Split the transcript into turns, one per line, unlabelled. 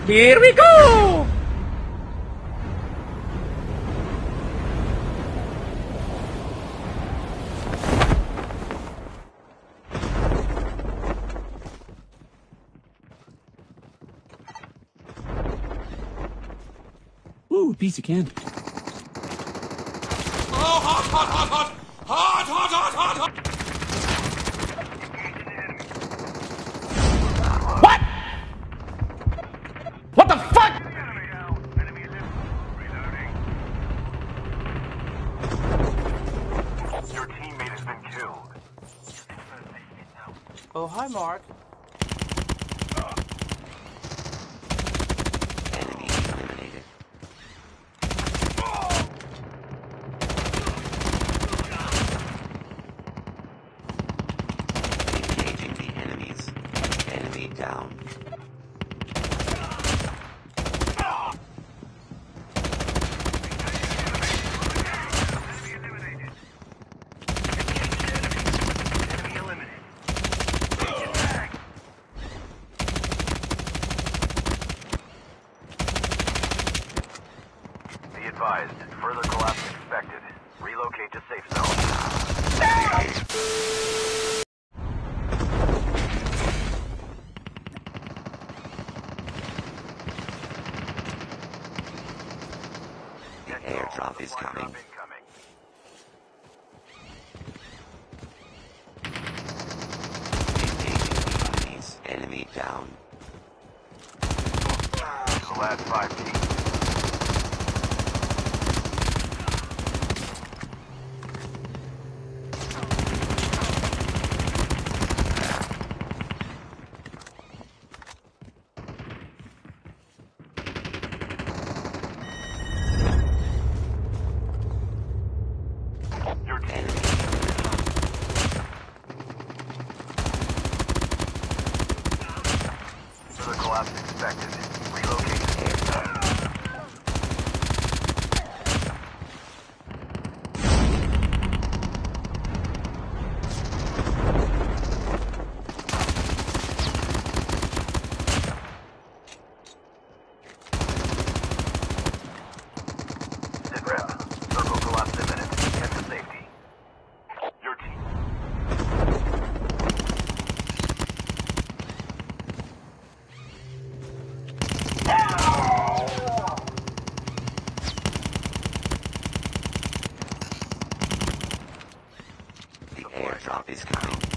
Here we go!
Ooh, piece of candy.
Oh, hot, hot, hot, hot! Hot, hot, hot, hot, hot!
What? What the fuck?
Your teammate has been killed.
Oh, hi, Mark.
Enemy eliminated. Engaging the enemies. Enemy down.
Be advised, further collapse expected. Relocate to safe zone.
The airdrop is coming.
Incoming.
Engaging the enemies. Enemy down.
The last 5 teams. Your team.
Enemy.
Further collapse expected. Relocate to safe zone. Sit rep. Circle collapse imminent. Get to safety. Your team.
The airdrop is coming.